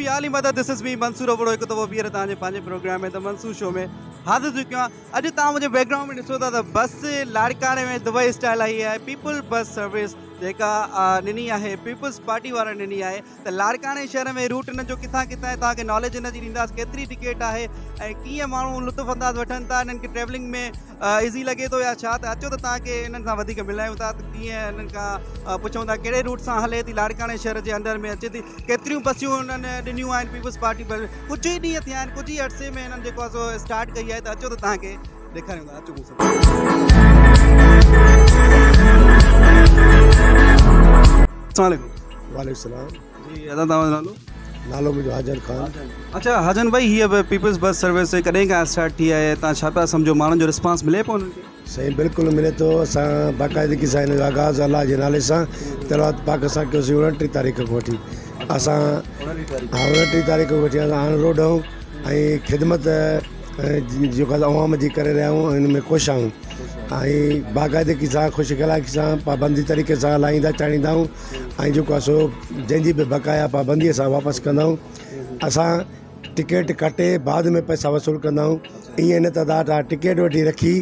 भी आली मदद दिस इज मी मंसूर ओवड़ो एक तो बीहर तव्हांजे पंहिंजे प्रोग्राम में द मंसूर शो में हाज़िर थी चुकियो आहियां। अॼु तव्हां मुंहिंजे बैकग्राउंड में ॾिसो था त बस लाड़काने में दुबई स्टाइल आई है। पीपल बस सर्विस जेका ॾिनी आहे पीपल्स पार्टी वारा ॾिनी आहे त लाड़काने शहर में रूट इन जो किथां किथां आहे तव्हांखे नॉलेज इन जी ॾींदासीं केतिरी टिकट आहे ऐं कीअं माण्हू लुत्फ़ अंदाज़ वठनि था इन्हनि खे ट्रैवलिंग में ईज़ी लॻे थो या छा। त अचो त तव्हांखे इन्हनि सां वधीक मिलायूं था त कीअं इन्हनि खां पुछूं था कहिड़े रूट सां हले थी लाड़काने शहर जे अंदर में अचे थी केतिरियूं बसियूं उन्हनि ॾिनियूं आहिनि पीपल्स पार्टी पर कुझु ई ॾींहं थिया आहिनि कुझु ई अरसे में इन्हनि जेको आहे सो स्टार्ट कई आहे त अचो त तव्हांखे ॾेखारियूं था। अचो वालेकुम सलाम जी अदा तव्हांजो नालो? नालो मुझे हाजन खान। अच्छा हाजन भाई हीअ पीपल्स बस सर्विस कॾहिं खां स्टार्ट थी आहे तव्हां छा पिया सम्झो माण्हुनि जो रिस्पॉन्स मिले पियो उन्हनि खे? सही बिल्कुलु मिले थो। असां बाक़ाइदगी सां हिन जो आगाज़ अल्लाह जे नाले सां तलवात पाक सां कयोसीं 29 तारीख़ खां वठी असां 29 तारीख़ खां वठी असां ऑन रोड आहियूं ऐं ख़िदमत जेका अवाम जी करे रहिया आहियूं हिन में ख़ुशि आहियूं ऐं बाक़ाइदगी सां ख़ुशि ख़लाक़ी सां पाबंदी तरीक़े सां हलाईंदा चाढ़ींदा आहियूं ऐं जेको आहे सो जंहिंजी बि बक़ाया पाबंदीअ सां वापसि कंदा आहियूं। असां टिकट कटे बाद में पैसा वसूल कंदा आहियूं ईअं न त तव्हां टिकट वठी रखी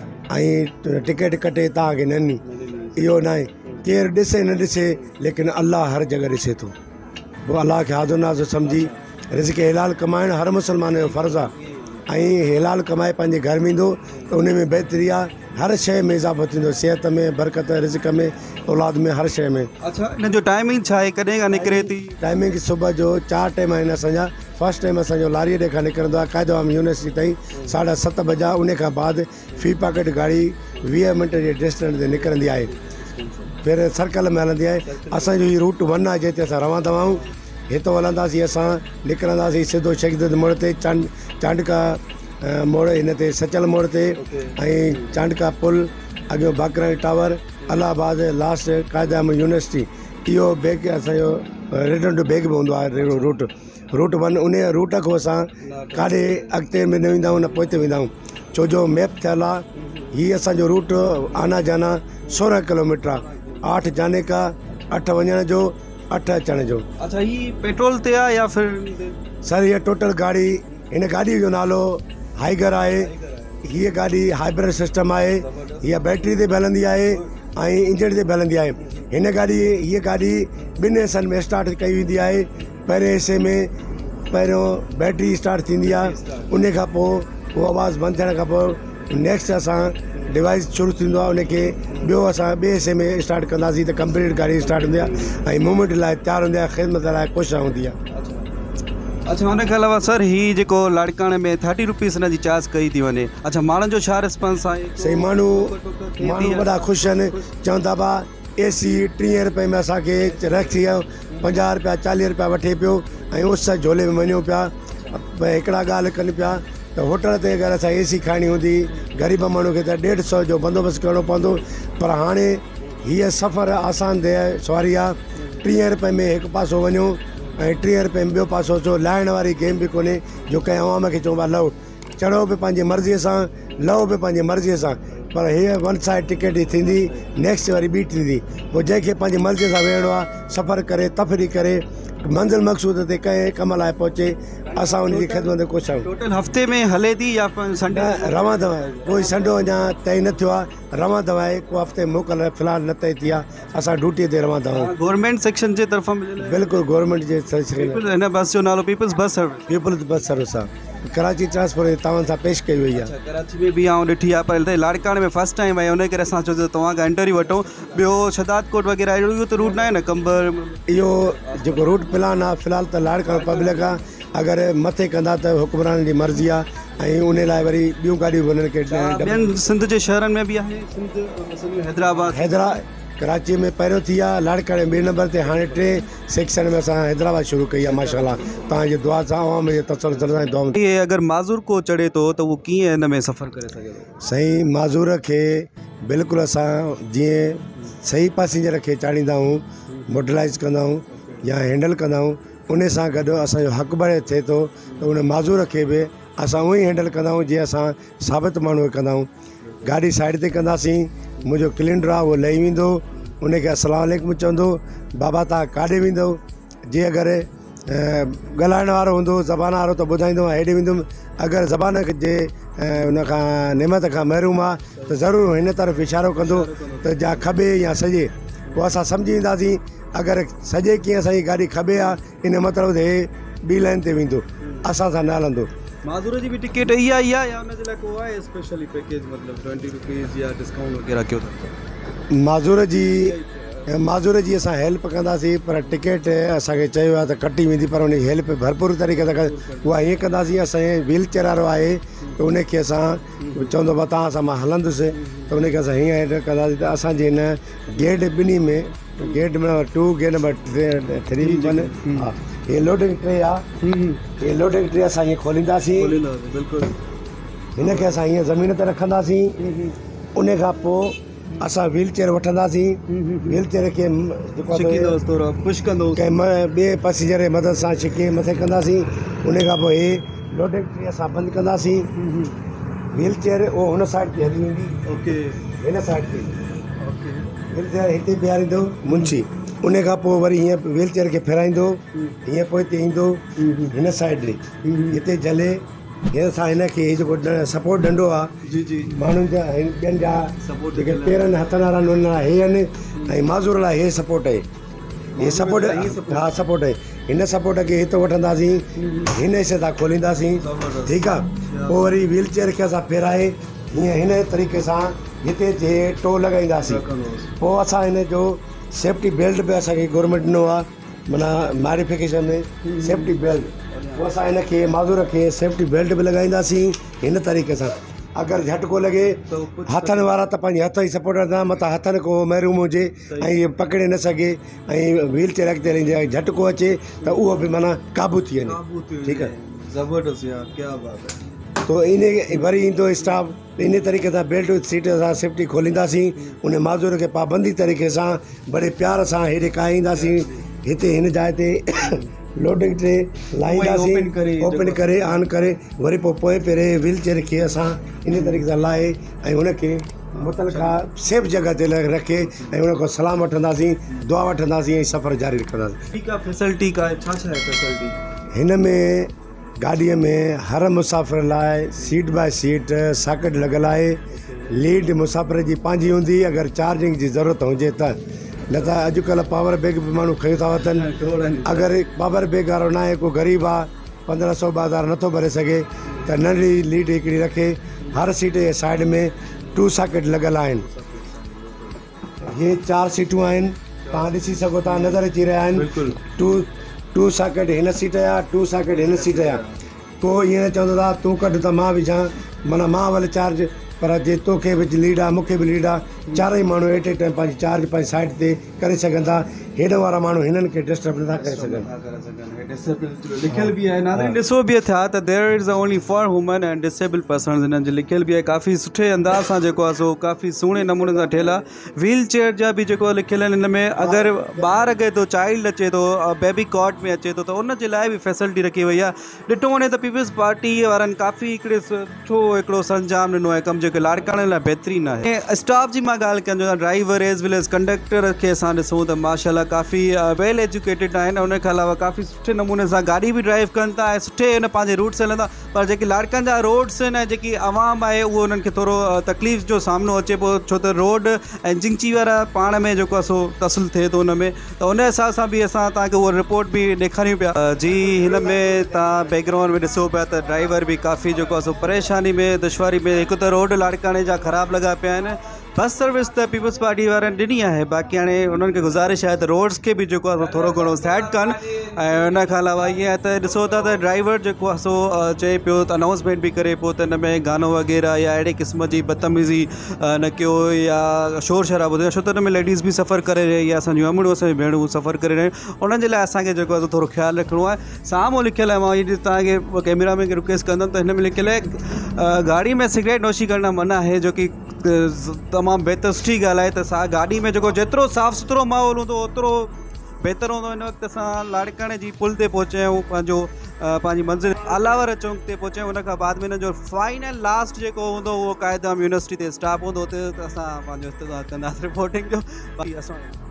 ऐं टिकट कटे तव्हांखे न ॾिनी इहो न आहे। केरु ॾिसे न ॾिसे लेकिन अल्लाह हर जॻह ॾिसे थो। पोइ अल्लाह खे हाज़ो नाज़ो सम्झी रिज़्क़ हलाल कमाइणु हर मुस्लमान जो फ़र्ज़ु आहे ऐं हलाल कमाए पंहिंजे घर में ईंदो त उन में बहितरी आहे। हर शइ में इज़ाफ़ो थींदो सिहत में बरकत रिज़्क़ में औलाद में हर शइ में। अच्छा इन जो टाइमिंग छा आहे कॾहिं खां निकिरे थी? टाइमिंग सुबुह जो 4 टाइम आहिनि असांजा। फर्स्ट टाइम असांजो लारीअ ॾे खां निकिरंदो आहे क़ाइदवाम यूनिवर्सिटी ताईं 7:30 बजे उन खां बाद फी पाकेट गाड़ी 20 मिंट जे डिस्टेंस ते निकिरंदी आहे फिर सर्कल में हलंदी आहे। असांजो हीउ रूट 1 आहे जिते असां रहंदा आहियूं हितो हलंदासीं असां निकिरंदासीं सिधो शहीद मोड़ ते चांडका मोड़ हिन ते सचल मोड़ ते ऐं चांडका पुल अॻियो Bakrani tower Allahabad last Quaid-e-Awam university इहो बैग असांजो रिटर्न टू बैग बि हूंदो आहे रूट 1 उन रूट खां असां काॾे अॻिते में न वेंदा आहियूं न पोइ ते वेंदा आहियूं छो जो मैप थियल आहे। हीअ असांजो रूट आना जाना 16 किलोमीटर आहे 8 जाने का 8 वञण जो 8 अचण जो। अच्छा ही पेट्रोल ते आहे या फिर? सर हीअ टोटल गाड़ी हिन गाॾीअ जो नालो हाइगर आहे। हीअ गाॾी हाइब्रिड सिस्टम आहे हीअ बैटरी ते बि हलंदी आहे ऐं इंजन ते बि हलंदी आहे। हीअ गाॾी 2 हिसनि में स्टार्ट कई वेंदी आहे। पहिरें हिसे में पहिरियों बैटरी स्टार्ट थींदी आहे उन खां पोइ उहो आवाज़ बंदि थियण खां पोइ नेक्स्ट असां डिवाइस शुरू थींदो आहे उनखे ॿियो असां ॿिए हिसे में स्टार्ट कंदासीं त कंप्लीट गाड़ी स्टार्ट हूंदी आहे ऐं मूवमेंट लाइ तयारु हूंदी आहे ख़िदमत लाइ कोशिशि हूंदी आहे। अच्छा हुनखे अलावा सर ही जेको लाड़काने में 30 रुपीस हिन जी चार्ज कई थी वञे अच्छा माण्हुनि जो छा रिस्पॉन्स आहे? सही माण्हू वॾा ख़ुशि आहिनि चवनि था भाउ AC 30 रुपए में असांखे रखी 50 रुपया 40 रुपया वठे पियो ऐं उस झोले में वञूं पिया हिकिड़ा ॻाल्हि कनि पिया त होटल ते अगरि असां AC खाइणी हूंदी ग़रीब माण्हू खे त 150 जो बंदोबस्तु करिणो पवंदो पर हाणे हीअ सफ़र आसान सवारी आहे 30 रुपए में हिकु पासो वञो ऐं 30 रुपए में ॿियो पासो अचो। लाहिण वारी गेम बि कोन्हे जो कंहिं अवाम खे चऊं लहो चढ़ो बि पंहिंजी मर्ज़ीअ सां लहो बि पंहिंजी मर्ज़ीअ सां पर हीअ 1 साइड टिकट ई थींदी नेक्स्ट वरी ॿी थींदी पोइ जंहिंखे पंहिंजी मर्ज़ीअ सां वेहणो आहे सफ़र करे तफ़री करे मंज़िल मक़सूद ते कंहिं कम लाइ पहुचे असां उनजी ख़िदमत में कोशिशि आहियूं। टोटल हफ़्ते में हले थी या संडे रहंदो आहे कोई संडो अञा तय न थियो आहे रहंदो आहे को हफ़्ते मोकल फ़िलहाल न तय थी आहे असां ड्यूटीअ ते रहंदा आहियूं। गवर्नमेंट सेक्शन जे तरफ़ां बिल्कुलु गवर्नमेंट जे हिन बस जो नालो Peoples bus service Peoples bus service आहे कराची ट्रांसपोर्ट तव्हां सां पेश कई वई आहे। कराची में बि आउं ॾिठी आहे पर लाड़काने में फर्स्ट टाइम आहे उन करे असां चयो तव्हां खां इंटरव्यू वठूं। ॿियो शदाद कोट वग़ैरह इहो त रूट न आहे न कंबर इहो जेको रूट प्लान आहे फ़िलहाल त लाड़कानो पब्लिक आहे अगरि मथे कंदा त हुक्मरान जी मर्ज़ी आहे ऐं उन लाइ वरी ॿियूं गाॾियूं बि उन्हनि खे ॿियनि सिंध जे शहरनि में बि आहे हैदराबाद कराची में पहिरियों थी आहे लाड़काने 2 नंबर ते हाणे 3 सेक्शन में असां हैदराबाद शुरू कई आहे माशाल्लाह तव्हांजी दुआ सां अवाम जे तसल्सल सां दुआ। अगरि माज़ूर को चढ़े थो त उहो कीअं हिन में सफ़र करे सघे थो? सही माज़ूर खे बिल्कुलु असां जीअं सही पैसेंजर खे चाढ़ींदा आहियूं मोटलाइज़ कंदा आहियूं या हैंडल कंदा आहियूं उन सां गॾु असांजो हक़ भरे थिए थो त उन माज़ूर खे बि असां उहो ई हैंडल कंदा आहियूं जीअं असां साबित माण्हू कंदा आहियूं। गाॾी साइड ते कंदासीं मुंहिंजो क्लिंडर आहे उहो लही वेंदो उनखे अस्सलाम वालेकुम चवंदो बाबा तव्हां काॾे वेंदो जे अगरि ॻाल्हाइण वारो हूंदो ज़बान वारो त ॿुधाईंदो हेॾे वेंदुमि अगरि ज़बान जे उन खां नेमत खां महरूम आहे त ज़रूरु हिन तरफ़ इशारो कंदो त जा खॿे या सॼे पोइ असां सम्झी वेंदासीं अगरि सॼे कीअं असांजी गाॾी खॿे आहे इन जो मतिलबु हे ॿी लाइन ते वेंदो असां सां न हलंदो। माज़ूर जी भी टिकट इहा ई आहे या हुनजे लाइ को आहे स्पेशली पैकेज मतिलबु 20 रुपीज़ या डिस्काउंट वग़ैरह कयो अथव? माज़ूर जी असां हेल्प कंदासीं पर टिकट असांखे चयो आहे त कटी वेंदी पर उनजी हेल्प भरपूर तरीक़े सां उहा हीअं कंदासीं। असांजे व्हील चेयर वारो आहे त उनखे असां चवंदो भाउ तव्हां सां मां हलंदुसि त उनखे असां हीअं हेल्प कंदासीं त असांजे हिन गेट ॿिन्ही में गेट नंबर 2 गेट नंबर 3 1 हा ये लोडिंग ट्रे आहे ये लोडिंग ट्रे असां हीअं खोलींदासीं बिल्कुलु हिनखे असां हीअं ज़मीन ते रखंदासीं उन खां पोइ असां व्हील चेयर वठंदासीं व्हील चेयर खे पुश कंदो कंहिं ॿिए पैसेंजर जे मदद सां छिके मथे कंदासीं उन खां पोइ हे लोडिंग ट्रे असां बंदि कंदासीं व्हील चेयर उहो हुन साइड ते हली वेंदी ओके हिन साइड ते व्हील चेयर हिते बीहारींदो मुंशी उन खां पोइ वरी हीअं व्हील चेयर खे फेराईंदो हीअं पोइ हिते ईंदो हिन साइड ॾे हिते जले हीअं असां हिनखे जेको सपोर्ट डंडो आहे जी जी माण्हुनि जा ॿियनि जा जेके पेरनि हथनि वारा उन लाइ हे आहिनि ऐं माज़ूर लाइ हे सपोर्ट आहे हे सपोर्ट हा सपोर्ट आहे हिन सपोर्ट खे हिते वठंदासीं हिन हिसे तां खोलींदासीं ठीकु आहे पोइ वरी व्हील चेयर खे असां फेराए हीअं हिन तरीक़े सां हिते जे टो लॻाईंदासीं पोइ असां हिन जो सेफ्टी बेल्ट बि असांखे गवर्नमेंट ॾिनो आहे माना मॉडिफिकेशन में सेफ्टी बेल्ट पोइ असां हिनखे माज़ूर खे सेफ्टी बेल्ट बि लॻाईंदासीं हिन तरीक़े सां अगरि झटको लॻे हथनि वारा त पंहिंजे हथ ई सपोर्ट कंदा मथां हथनि को महरूम हुजे ऐं पकिड़े न सघे ऐं व्हील चेयर अॻिते हलंदी आहे झटको अचे त उहो बि माना क़ाबू थी वञे ठीकु आहे ज़बरदस्त यार क्या बात है। तो इन वरी ईंदो स्टाफ इन तरीक़े सां बेल्ट सीट सां सेफ्टी खोलींदासीं उन माज़ूर खे पाबंदी तरीक़े सां बड़े प्यार सां हेॾे काईंदासीं हिते हिन जाइ ते लोडिंग ट्रे लाहींदासीं ओपन करे ऑन करे वरी पोइ पहिरें व्हील चेयर खे असां इन तरीक़े सां लाहे ऐं हुनखे मुतलका सेफ जॻह ते रखे ऐं हुन खां सलाम वठंदासीं दुआ वठंदासीं ऐं सफ़र जारी रखंदासीं। ठीकु आहे फैसिलिटी का छा छा आहे फैसिलिटी हिन में गाॾीअ में हर मुसाफ़िर लाइ सीट बाय सीट साकेट लॻल आहे लीड मुसाफ़िर जी पंहिंजी हूंदी अगरि चार्जिंग जी ज़रूरत हुजे त न त अॼुकल्ह पावर बैग बि माण्हू खयूं था वठनि अगरि पावर बैग वारो न आहे को ग़रीब आहे 1500 2000 नथो भरे सघे त नंढड़ी लीड हिकिड़ी रखे हर सीट जे साइड में 2 साकेट लॻल आहिनि इहे 4 सीटूं आहिनि तव्हां ॾिसी सघो था नज़र अची रहिया आहिनि 2 साकेट हिन सीट जा 2 साकेट हिन सीट जा को ईअं चवंदो था तूं कढ त मां विझां माना मां भले चार्ज पर जे तोखे बि लीड आहे मूंखे बि लीड आहे चारई माण्हू एट ए टाइम पंहिंजी चार्ज पंहिंजी साइड ते करे सघनि था हेॾ वारा माण्हू हिननि खे डिस्टर्ब नथा करे सघनि लिखियल बि आहे नाज़रीन ॾिसो बि था त there is only for woman and disable persons हिननि जो लिखियल बि आहे काफ़ी सुठे अंदाज़ सां जेको आहे सो काफ़ी सुहिणे नमूने सां ठहियलु आहे व्हील चेयर जा बि जेको लिखियल आहिनि हिन में अगरि ॿार अचे थो चाइल्ड अचे थो बेबी कॉट में अचे थो त उनजे लाइ बि फैसिलिटी रखी वई आहे ॾिठो वञे त पीपल्स पार्टी वारनि काफ़ी हिकिड़े सुठो हिकिड़ो संजाम ॾिनो आहे कमु जेके लाड़काणे लाइ बहितरीनु आहे ऐं स्टाफ जी मां ॻाल्हि कयां driver as well as conductor खे असां ॾिसूं त माशाल्लाह काफ़ी वेल एजुकेटेड आहिनि उन खां अलावा काफ़ी सुठे नमूने सां गाॾी बि ड्राइव कनि था ऐं सुठे हिन पंहिंजे रूट से हलंदा पर जेके लाड़कनि जा रोड्स आहिनि ऐं जेकी आवाम आहे उहो उन्हनि खे थोरो तकलीफ़ जो सामनो अचे पियो छो त रोड ऐं जिंची वारा पाण में जेको आहे सो तसल थिए थो हुन में त उन हिसाब सां बि असां तव्हांखे उहा रिपोर्ट बि ॾेखारियूं पिया जी हिन में तव्हां बैकग्राउंड में ॾिसो पिया त ड्राइवर बि काफ़ी जेको आहे सो परेशानी में दुश्वारी में हिकु त रोड लाड़काणे जा ख़राबु लॻा पिया आहिनि बस सर्विस त पीपल्स पार्टी वारनि ॾिनी आहे बाक़ी हाणे उन्हनि खे गुज़ारिश आहे त रोड्स खे बि जेको आहे थोरो घणो साइड कनि ऐं उन खां अलावा ईअं त ॾिसो था त ड्राइवर जेको आहे सो चए पियो त अनाउंसमेंट बि करे पियो त हिन में गानो वग़ैरह या अहिड़े क़िस्म जी बदतमीज़ी न कयो या शोर शराबो थियो छो त हुन में लेडीज़ बि सफ़र करे रही या असांजूं अमड़ियूं असांजी भेणूं सफ़र करे रहियूं उन्हनि जे लाइ असांखे जेको आहे थोरो ख़्यालु रखिणो आहे साम्हूं लिखियलु आहे मां इहो तव्हांखे कैमरा में रिक्वेस्ट कंदुमि त हिन में लिखियलु आहे गाड़ी में सिगरेट नोशी करना मना है जो कि तमामु बहितर सुठी ॻाल्हि आहे त गाॾी में जेको जेतिरो साफ़ु सुथिरो माहौल हूंदो ओतिरो बहितर हूंदो हिन वक़्तु असां लाड़काणे जी पुल ते पहुचा आहियूं पंहिंजी मंज़िल आलावर चौक ते पहुचा आहियूं उन खां बाद में हिन जो फाइनल लास्ट जेको हूंदो उहो क़ाइदाम यूनिवर्सिटी ते स्टाफ हूंदो उते असां पंहिंजो कंदासीं रिपोर्टिंग जो बाक़ी असां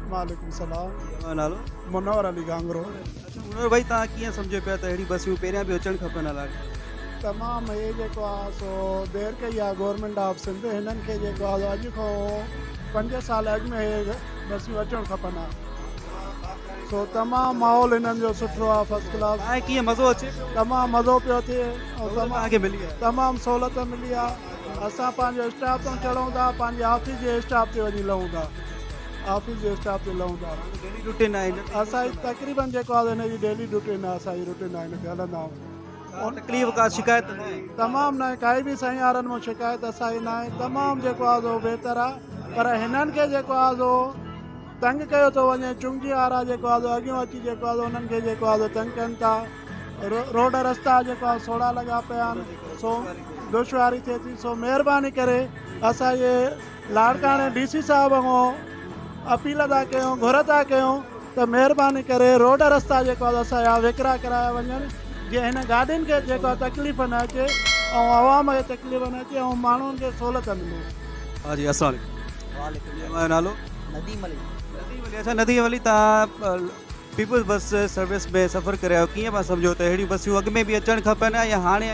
वालेकुम सलाम। तव्हां नालो? मुनव्वर अली गांगरो। अच्छा मुनव्वर भाई, तव्हां कीअं सम्झो पिया त अहिड़ी बसियूं पहिरियां बि अचणु खपनि लाड़काणे? तमामु इहे जेको आहे सो देरि कई आहे गवर्नमेंट ऑफ सिंध, हिननि खे जेको आहे अॼु खां 5 साल अॻु में इहे बसियूं अचणु खपनि हा। सो तमामु माहौल हिननि जो सुठो आहे, फर्स्ट क्लास। तव्हांखे कीअं मज़ो अचे पियो? तमामु मज़ो पियो थिए ऐं तव्हांखे मिली आहे? तमामु सहूलियत मिली आहे। असां पंहिंजे स्टाफ तां चढ़ूं था, पंहिंजे ऑफिस जे स्टाफ ते वञी लहूं था, ऑफिस जे स्टाफ ते लहूं था। डेली रूटीन आहे हिन? असांजी तक़रीबन जेको आहे हिनजी डेली रूटीन आहे, असांजी रूटीन आहे, हिन ते हलंदा आहियूं। तकलीफ़ का शिकायत न आहे? तमामु न, काई बि साईं यारनि मां शिकायत असांजी न आहे। तमामु जेको आहे सो बहितर आहे, पर हिननि खे जेको आहे सो तंग कयो थो वञे। चुंगी वारा जेको आहे सो अॻियां अची जेको आहे हुननि खे जेको आहे सो तंग कनि था। रोड रस्ता जेको आहे सोड़ा लॻा पिया आहिनि, सो दुश्वारी थिए थी। सो महिरबानी करे असांजे लाड़काणे DC साहिब खां अपील था कयूं, घुर था कयूं त महिरबानी करे रोड रस्ता जेको आहे असांजा विकिरा कराया वञनि, जीअं हिन गाॾियुनि खे जेको आहे तकलीफ़ न अचे ऐं आवाम खे तकलीफ़ न अचे ऐं माण्हुनि खे सहूलियत मिले। हा जी, अस्सलाम वालेकुम। तव्हांजो नालो? नदीम अली। नदीम अली। अच्छा नदीम अली, तव्हां पीपल्स बस सर्विस में सफ़र करे आहियो, कीअं पाण सम्झो त अहिड़ियूं बसियूं अॻु में बि अचणु खपनि या हाणे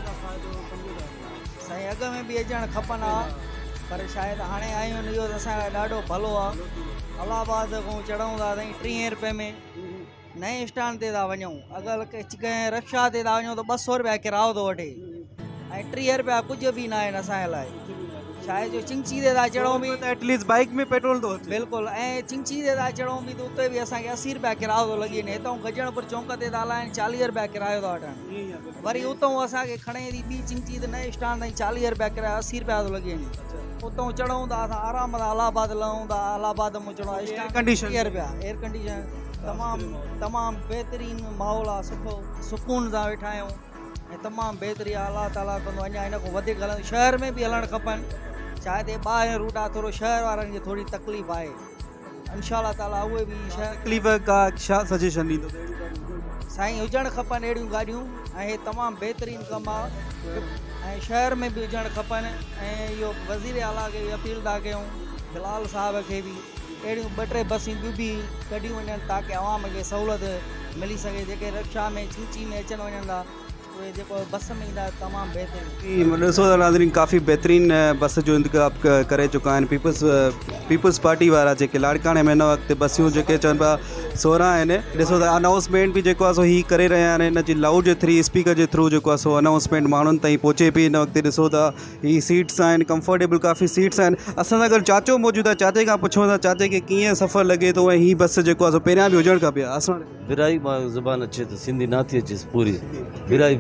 साईं अॻ में बि अचणु खपनि हा, पर शायदि हाणे आयूं आहिनि, इहो असांखे ॾाढो भलो आहे। इलाहाबाद खां चढ़ूं था साईं 30 रुपए में नए स्टैंड ते था वञूं। अगरि कंहिं रिक्शा ते था वञूं त 200 रुपया किरायो थो वठे ऐं 30 रुपया कुझु बि न आहिनि असांजे लाइ। शायदि जो चिंची ते था चढ़ूं बि त एटलीस्ट बाइक में पेट्रोल थो अचे। बिल्कुलु, ऐं चिंची ते था चढ़ूं बि त उते बि असांखे 80 रुपया किरायो थो लॻी वञे। हितां गजणपुर चौंक ते था हलाइनि 40 रुपया किरायो था वठनि, वरी उतां असांखे खणे थी ॿी चिंची ते नए स्टैंड ताईं 40 रुपया किरायो, 80 रुपया थो लॻी वञे। उतां चढ़ूं था असां आराम सां इलाहाबाद लहूं था, इलाहाबाद में चढ़ो कंडीशन 30 रुपया एयर कंडीशन, तमामु बहितरीनु माहौल आहे, सुठो सुकून सां वेठा आहियूं ऐं तमामु बहितरीनु आहे। अलाह ताला कंदो अञा हिन खां वधीक हलनि। शहर में बि हलणु खपनि, शायदि ॿाहिरि रूट आहे, थोरो शहर वारनि खे थोरी तकलीफ़ आहे। इंशाअल्लाह ताला उहे बि शहर तकलीफ़ का छा सजेशन ॾींदो? साईं हुजणु खपनि अहिड़ियूं गाॾियूं, ऐं हे तमामु बहितरीनु कमु आहे ऐं शहर में बि हुजणु खपनि। ऐं इहो वज़ीर आला खे बि अपील था कयूं, बिलाल साहिब खे बि अहिड़ियूं 2-3 बसियूं ॿियूं बि कढियूं वञनि ताकी आवाम खे सहूलियत मिली सघे। जेके रिक्शा में चिंची में अचनि वञनि था उहे जेको बस में ईंदा तमामु बहितरीनु। ॾिसो त नाज़रीन, काफ़ी बहितरीनु बस जो इंतज़ाम करे चुका आहिनि पीपल्स पार्टी वारा, जेके लाड़काणे में हिन वक़्तु बसियूं जेके चवनि पिया 16 आहिनि। ॾिसो त अनाउंसमेंट बि जेको आहे सो हीअ करे रहिया आहिनि, हिन जी लाउड जे थ्री स्पीकर जे थ्रू जेको आहे सो अनाउंसमेंट माण्हुनि ताईं पहुचे पई। हिन वक़्तु ॾिसो त हीअ सीट्स आहिनि, कंफर्टेबल काफ़ी सीट्स आहिनि। असां सां गॾु चाचो मौजूदु आहे, चाचे खां पुछूं था चाचे खे कीअं सफ़रु लॻे थो ऐं हीअ बस जेको आहे सो पहिरियां बि हुजणु खपे। असां बिराई मां ज़ुबान अचे त सिंधी न थी अचेसि पूरी। बिराई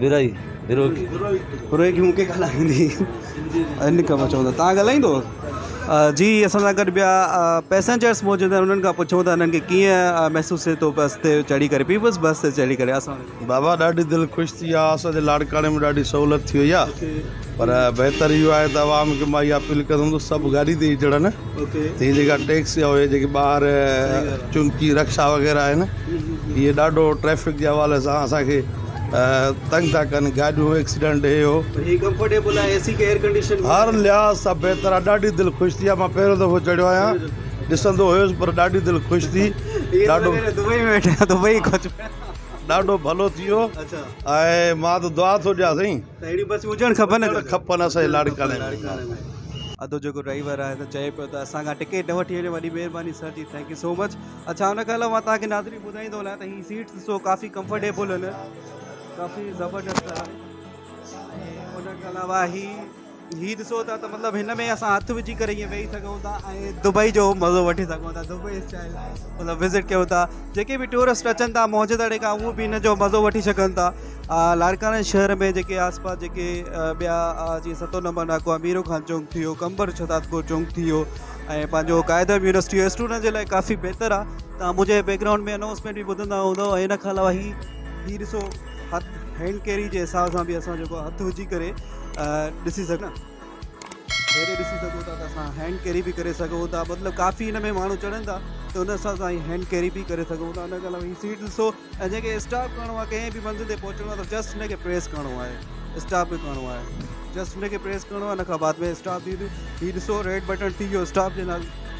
की मूंखे ॻाल्हाईंदी इन खां चवंदा तव्हां ॻाल्हाईंदो? जी, असां सां गॾु ॿिया पैसेंजर्स मौजूदु आहिनि, उन्हनि खां पुछूं था हिननि खे कीअं महसूसु थिए थो बस ते चढ़ी करे, पीपल्स बस ते चढ़ी करे। असां बाबा ॾाढी दिलि ख़ुशि थी आहे, असांजे लाड़काणे में ॾाढी सहूलियत थी वई आहे। पर बहितर इहो आहे त आवाम खे मां इहा अपील कंदुमि त सभु गाॾी ते ई चढ़नि। त हीअ जेका टैक्सी आहे, जेके ॿाहिरि चुंकी रिक्शा वग़ैरह आहिनि, इहे ॾाढो ट्रैफिक जे हवाले सां असांखे तंग था कनि। गाॾियूं एक्सीडेंट हे हो, कंफर्टेबल आहे, एसी के एयर कंडीशन हर लिहाज़ सां बहितर आहे। ॾाढी दिलि ख़ुशि थी आहे। मां पहिरियों दफ़ो चढ़ियो आहियां, ॾिसंदो हुयुसि, पर ॾाढी दिलि ख़ुशि थी। ॾाढो दुबई में वेठा, दुबई ॾाढो भलो थी वियो। ऐं मां त दुआ थो ॾियां साईं त अहिड़ी बसियूं हुजणु खपनि असांजे लाड़काणे में। अधु जेको ड्राइवर आहे त चए पियो त असां खां टिकेट न वठी वञे, वॾी महिरबानी सर जी, थैंक यू सो मच। अच्छा, हुन खां अलावा मां तव्हांखे नाज़रीन ॿुधाईंदो हलां त हीअ सीट्स ॾिसो काफ़ी कंफर्टेबल आहिनि, काफ़ी ज़बरदस्त आहे। ऐं हुन खां अलावा हीअ ॾिसो था त मतिलबु हिन में असां हथु विझी करे ईअं वेही सघूं था ऐं दुबई जो मज़ो वठी सघूं था, दुबई स्टाइल मतिलबु विज़िट कयूं था। जेके बि टूरिस्ट अचनि था मौजूदा ॾेखां, उहो बि हिन जो मज़ो वठी सघनि था। लाड़काणे शहर में जेके आसपास जेके ॿिया जीअं 7 नंबर नाको आहे, मीरो खान चौक थी वियो, कंबर छतादपुर चौक थी वियो ऐं पंहिंजो कायदम यूनिवर्सिटी स्टूडेंट जे लाइ काफ़ी बहितर आहे। तव्हां मुंहिंजे बैकग्राउंड में अनाउंसमेंट बि ॿुधंदा हूंदव। हिन खां अलावा हीअ ॾिसो हैंड कैरी जे हिसाब सां बि असां जेको हथु विझी करे ॾिसी सघूं न, हेॾे ॾिसी सघूं था त असां हैंड कैरी बि करे सघूं था। मतिलबु काफ़ी हिन में माण्हू चढ़नि था त हुन हिसाब सां हैंड कैरी बि करे सघूं था। हुन खां अलावा हीअ सीट ॾिसो, ऐं जेके स्टॉप करिणो आहे, कंहिं बि मंज़िल ते पहुचणो आहे त जस्ट हुनखे प्रेस करिणो आहे, स्टॉप बि करिणो आहे, जस्ट हुनखे प्रेस करिणो आहे। हुन खां बाद में स्टॉप हीअ ॾिसो रेड बटन थी वियो स्टॉप जे नाले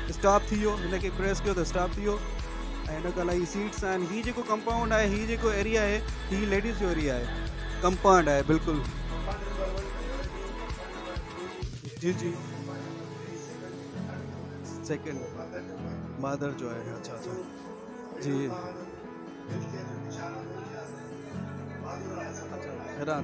स्टॉप थी वियो, हिनखे प्रेस कयो त स्टॉप थी वियो। ऐं हिन खां अलावा सीट्स आहिनि। हीअ जेको कंपाउंड आहे, हीअ जेको एरिया आहे, हीअ लेडीज़ जो एरिया आहे, कंपाउंड आहे बिल्कुलु। जी जी सेकंड मदर जो है। अच्छा अच्छा जी अच्छा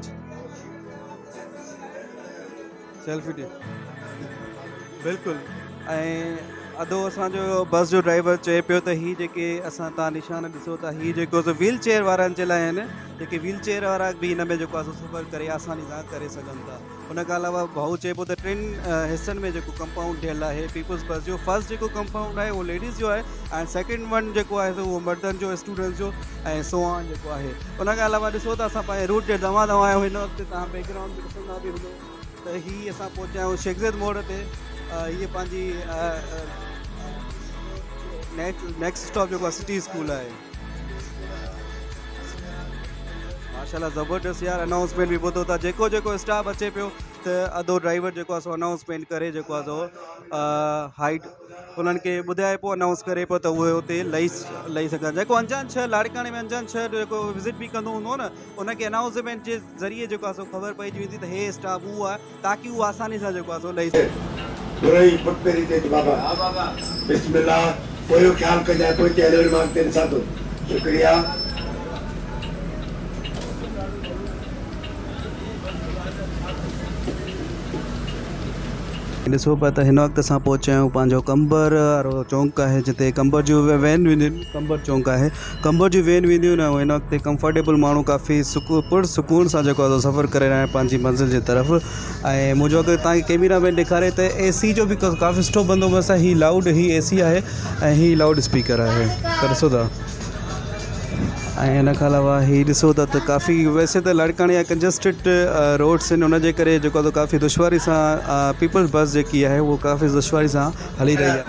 सेल्फी डी बिल्कुलु। ऐं अधो असांजो बस जो ड्राइवर चए पियो त हीअ जेके असां तव्हां निशान ॾिसो था, हीअ जेको व्हील चेयर वारनि जे लाइ आहिनि, जेके व्हील चेयर वारा बि हिन में जेको आहे सफ़र करे आसानी सां करे सघनि था। उन खां अलावा भाऊ चए पियो त 3 हिसनि में जेको कंपाउंड ठहियलु आहे पीपल्स बस जो। फर्स्ट जेको कंपाउंड आहे उहो लेडीज़ जो आहे, ऐं सेकेंड वन जेको आहे उहो मर्दनि जो, स्टूडेंट्स जो ऐं सो ऑन जेको आहे। उन खां अलावा ॾिसो त असां पंहिंजे रूट जे दवा आहियूं। हिन वक़्तु तव्हां बैकग्राउंड में ॾिसंदा बि हूंदो त हीअ असां पहुचा आहियूं शेखज़द मोड़ ते। हीअ पंहिंजी नेक्स्ट स्टॉप जेको आहे सिटी स्कूल आहे। माशाल्लाह ज़बरदस्त यार अनाउंसमेंट बि ॿुधो था। जेको जेको स्टाफ अचे पियो त अधो ड्राइवर जेको आहे सो अनाउंसमेंट करे जेको आहे सो हाइट उन्हनि खे ॿुधाए पियो, अनाउंस करे पियो त उहे हुते लही सघनि। जेको अंजान शहर लाड़काणे में अंजान शहर जेको विज़िट बि कंदो हूंदो न, उनखे अनाउंसमेंट जे ज़रिए जेको आहे सो ख़बर पइजी वेंदी त हे स्टाफ उहो आहे, ताकी उहो आसानी सां जेको आहे सो लही सघे। बिस्मिल्लाह कोई ख्याल कजाए कोई चैनल मांगते हैं साथ शुक्रिया। ॾिसो पिया त हिन वक़्तु असां पहुचा आहियूं पंहिंजो कंबर वारो चौंक आहे, जिते कंबर जूं वैन वेंदियूं आहिनि। कंबर चौंक आहे, कंबर जूं वैन वेंदियूं आहिनि। हिन वक़्तु कंफर्टेबल माण्हू काफ़ी पुरसुकून सां जेको आहे सफ़र करे रहिया आहिनि पंहिंजी मंज़िल जे तरफ़। ऐं मुंहिंजो अगरि तव्हांखे कैमरा में ॾेखारे त AC जो बि काफ़ी सुठो बंदोबस्तु आहे। हीअ लाउड ही AC आहे ऐं हीअ लाउड स्पीकर आहे, त ॾिसो था। ऐं हिन खां अलावा हीअ ॾिसो था त काफ़ी वैसे त लाड़काणे या कंजस्टेड रोड्स आहिनि, उनजे करे जेको आहे काफ़ी दुश्वारी सां पीपल्स बस जेकी आहे उहो काफ़ी दुश्वारी सां हली रही आहे।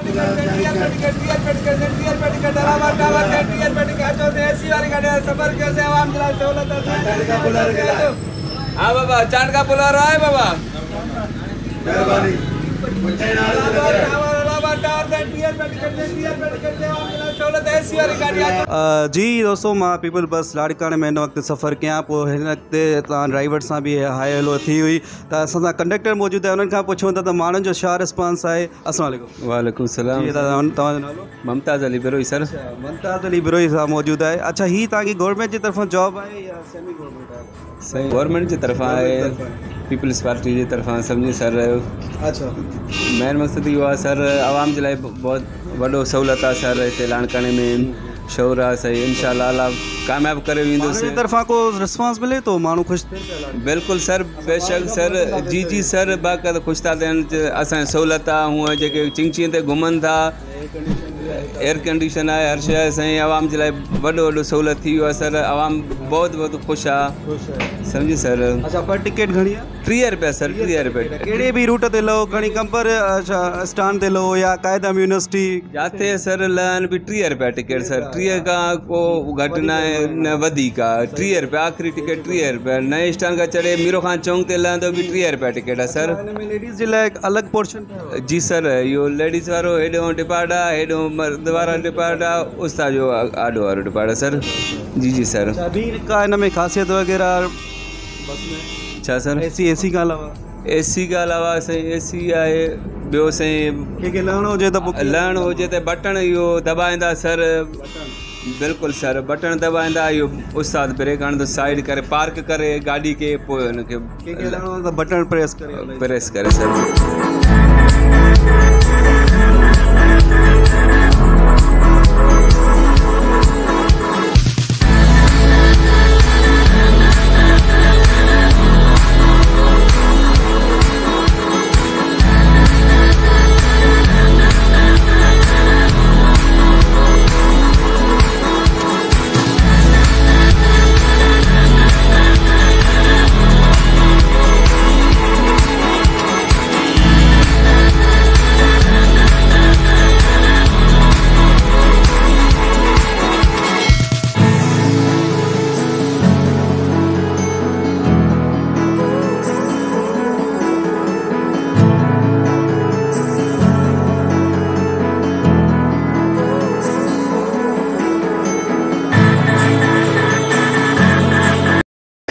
हाँ बाबा चांद का पुल रहा है बाबा। जी दोस्तों, मां पीपल बस लाड़काणे में हिन वक़्तु सफ़र कयां पोइ हिन वक़्तु तव्हां ड्राइवर सां बि हाय हेलो थी हुई त असां सां कंडक्टर मौजूदु आहे। उन्हनि खां पुछूं था त माण्हुनि जो छा रिस्पॉन्स आहे। अस्सलाम वालेकुम। वालेकुम सलाम। तव्हांजो नालो? मुमताज़ अली बिरोई सर। मुमताज़ अली बिरोई साहब मौजूदु आहे। अच्छा, हीअ तव्हांजी गवर्नमेंट जी तरफ़ां जॉब आहे या सेमी गवर्नमेंट आहे? सही गवर्नमेंट जी तरफ़ां आहे, पीपल्स पार्टी जी तरफ़ां सम्झी सर। अच्छा, मेन मक़सदु इहो आहे सर, आवाम जे लाइ बहुत वॾो सहूलियत आहे सर। हिते लाड़काणे में शौर आहे सही, इंशाअल्लाह अल्लाह कामयाबु करे वेंदुसि। तरफ़ां को रिस्पॉन्स मिले थो, माण्हू ख़ुशि थियनि पिया? बिल्कुलु सर, बेशक सर। जी जी सर, बाक़ाइदा ख़ुशि था थियनि। असांजी सहूलियत आहे, हूअं जेके चिंचियुनि ते घुमनि था, एयर कंडीशन आहे, हर शइ आहे साईं। आवाम जे लाइ वॾो सहूलियत थी वियो आहे सर। आवाम बहुत ख़ुशि आहे, सम्झी सर। अच्छा, पर टिकट घणी आहे? 30 रुपया सर, 30 रुपया। कहिड़े बि रूट ते लहो, खणी कंबर स्टान ते लहो या कायदम यूनिवर्सिटी जाते सर लहनि बि 30 रुपया टिकट सर। 30 खां को घटि न आहे न वधीक आहे। 30 रुपया आख़िरी टिकट 30 रुपया। नए स्टान खां चढ़े मीरो खान चौंक ते लहंदो बि 30 रुपया टिकट आहे सर। हिन में लेडीज़ जे लाइ अलॻि पोर्शन? जी सर, इहो लेडीज़ वारो हेॾो डिपार्ट आहे, हेॾो मर्द वारा डिपार्ट आहे, उस्ताद जो आॾो वारो डिपार्ट आहे सर। जी जी सर। ॿी का हिन में ख़ासियत वग़ैरह बस में छा सर? AC खां अलावा? AC खां अलावा साईं AC आहे। ॿियो साईं कंहिंखे लहणो हुजे त लहणो हुजे त बटण इहो दॿाईंदा सर। बिल्कुलु सर, बटण दॿाईंदा, इहो उस्ताद ब्रेक हणंदो, साइड करे पार्क करे गाॾी खे, पोइ हुनखे बटण प्रेस करे सर।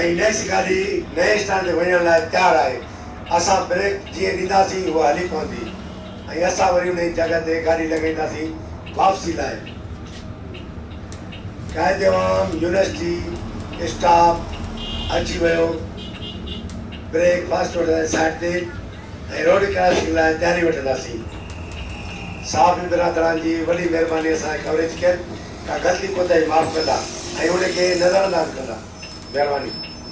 ऐं नेक्स्ट गाॾी नए स्टैंड ते वञण लाइ तयारु आहे। असां ब्रेक जीअं ॾींदासीं उहा हली पवंदी ऐं असां वरी उन जॻह ते गाॾी लॻाईंदासीं वापसी लाइ। क़ाइदे आवाम यूनिवर्सिटी स्टाफ अची वियो। ब्रेक फास्ट वठंदासीं साइड ते ऐं रोड क्रॉसिंग लाइ तयारी वठंदासीं। साफ़ बिरादरान जी वॾी महिरबानी असांखे कवरेज कयनि, का ग़लती कोताही माफ़ कंदा ऐं उनखे नज़रअंदाज़ कंदा। महिरबानी।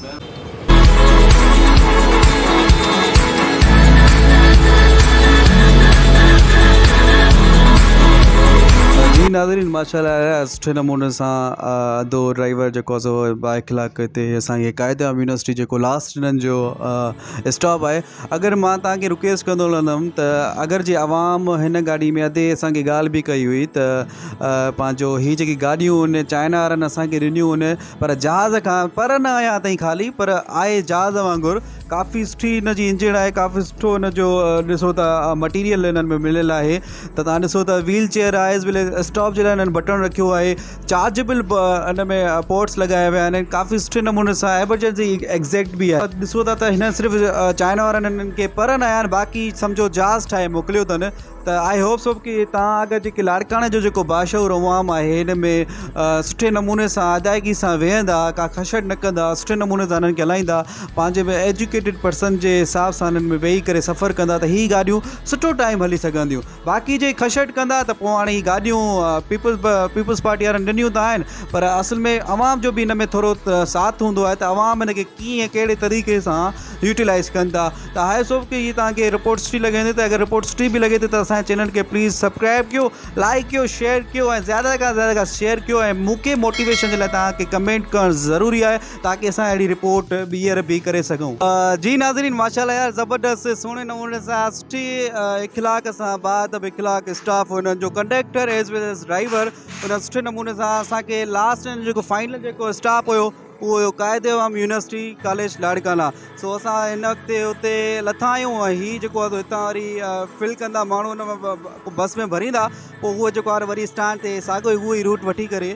जी नाज़रीन माशाल्लाह सुठे नमूने सां दो ड्राइवर जेको सो बाइखलाक हिते असांखे क़ाइदे आवाम यूनिवर्सिटी जेको लास्ट हिननि जो स्टॉप आहे। अगरि मां तव्हांखे रिक्वेस्ट कंदो हलंदुमि त अगरि जे आवाम हिन गाॾी में अधे असांखे ॻाल्हि बि कई हुई त पंहिंजो हीअ जेकी गाॾियूं आहिनि चाइना वारनि असांखे ॾिनियूं आहिनि पर जहाज़ खां पर न आया अथई ख़ाली पर आहे जहाज़ वांगुरु। काफ़ी सुठी हिन जी इंजन आहे, काफ़ी सुठो हिन जो ॾिसो त मटीरियल हिननि में मिलियल आहे। त तव्हां ॾिसो त व्हील चेयर आहे, एज़ वेल स्टॉप जे लाइ हिननि बटन रखियो आहे। चार्जेबल हिन में पोर्ट्स लॻाया विया आहिनि, काफ़ी सुठे नमूने सां एमरजेंसी एग्ज़ैक्ट बि आहे। ॾिसो था त हिन सिर्फ़ु चाइना वारनि हिननि खे पर न आया आहिनि, बाक़ी सम्झो जहाज़ ठाहे मोकिलियो अथनि। त आई होप सो कि तव्हां अगरि जेके लाड़काणे जो जेको बाशऊर अवाम आहे हिन में सुठे नमूने सां अदायगी सां वेहंदा, का खशट न कंदा, सुठे नमूने सां हिननि खे हलाईंदा, पंहिंजे में एजुकेटेड पर्सन जे हिसाब सां हिननि में वेही करे सफ़र कंदा त हीअ गाॾियूं सुठो टाइम हली सघंदियूं। बाक़ी जे खशट कंदा त पोइ हाणे हीअ गाॾियूं पीपल्स पार्टी वारनि ॾिनियूं त आहिनि पर असल में अवाम जो बि हिन में थोरो साथ हूंदो आहे त अवाम हिन खे कीअं कहिड़े तरीक़े सां यूटिलाइज़ कनि था। त आई होप कि हीअ तव्हांखे रिपोर्ट सुठी लॻंदी। त अगरि रिपोर्ट सुठी बि लॻे थी त असांजे चैनल के प्लीज़ सब्सक्राइब कयो, लाइक कयो, शेयर कयो ऐं ज़्यादा खां ज़्यादा शेयर कयो ऐं मूंखे मोटिवेशन जे लाइ तव्हांखे कमेंट करणु ज़रूरी आहे ताकि असां अहिड़ी रिपोर्ट ॿीहर बि करे सघूं। जी नाज़रीन माशाल्लाह यार ज़बरदस्त सुहिणे नमूने सां सुठी इख़लाक़ सां बाअदब इख़लाक़ स्टाफ हुननि जो conductor as well as driver हुन सुठे नमूने सां असांखे लास्ट जेको फाइनल जेको स्टॉप हुयो उहो हुयो क़ाइदे आवाम यूनिवर्सिटी कॉलेज लाड़काना। सो असां हिन वक़्ते हुते लथा आहियूं ऐं हीअ जेको आहे हितां वरी फिल कंदा माण्हू हुन में बस में भरींदा, पोइ उहो जेको आहे वरी स्टैंड ते साॻियो ई उहो ई रूट वठी करे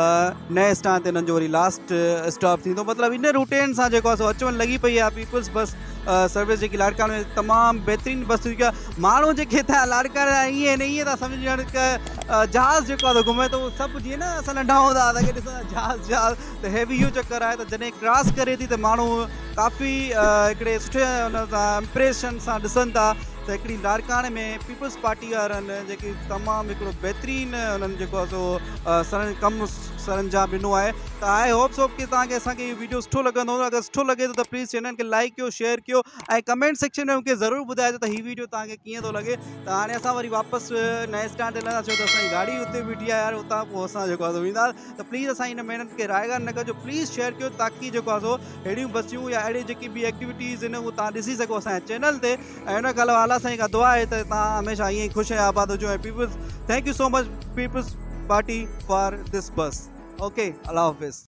नए स्टैंड ते हिननि जो वरी लास्ट स्टॉप थींदो। मतिलबु इन रूटेन सां जेको आहे सो अचु वञु लॻी पई आहे। पीपल्स बस सर्विस जेकी लाड़काणे में तमामु बहितरीनु बस जेका माण्हू जेके हितां लाड़काणे ईअं न ईअं था सम्झी वञनि की जहाज़ जेको आहे घुमे थो सभु जीअं न असां नंढा हूंदा असांखे ॾिसंदा जहाज़ त हे बि इहो चकर आहे त जॾहिं क्रॉस करे थी त माण्हू काफ़ी हिकिड़े सुठे हुन सां इम्प्रेशन सां ॾिसनि था त हिकिड़ी लाड़काणे में पीपल्स पार्टी वारनि जेकी तमामु हिकिड़ो बहितरीनु हुननि जेको आहे सो कमु सरंजाम ॾिनो आहे। त आई होप सो कि तव्हांखे असांखे इहो वीडियो सुठो लॻंदो। अगरि सुठो लॻे थो त प्लीज़ चैनल खे लाइक कयो, शेयर कयो ऐं कमेंट सेक्शन में मूंखे ज़रूरु ॿुधाइजो त हीअ वीडियो तव्हांखे कीअं थो लॻे। त हाणे असां वरी वापसि नए स्टैंड ते लहंदासीं त असांजी गाॾी हुते बीठी आहे यार, उतां पोइ असां जेको आहे वेंदासीं। त प्लीज़ असां हिन महिनत खे रायगार न कजो, प्लीज़ शेयर कयो ताकि जेको आहे सो अहिड़ियूं बसियूं या अहिड़ी जेकी बि एक्टिविटीज़ आहिनि उहो तव्हां ॾिसी सघो असांजे चैनल ते। ऐं हुन खां अलावा अलाह साईं खां दुआ आहे त तव्हां हमेशह ईअं ई ख़ुशि ऐं आबाद हुजो। ऐं Peoples thank you so much Peoples party for this bus. Okay, अल्लाह हाफ़िज़।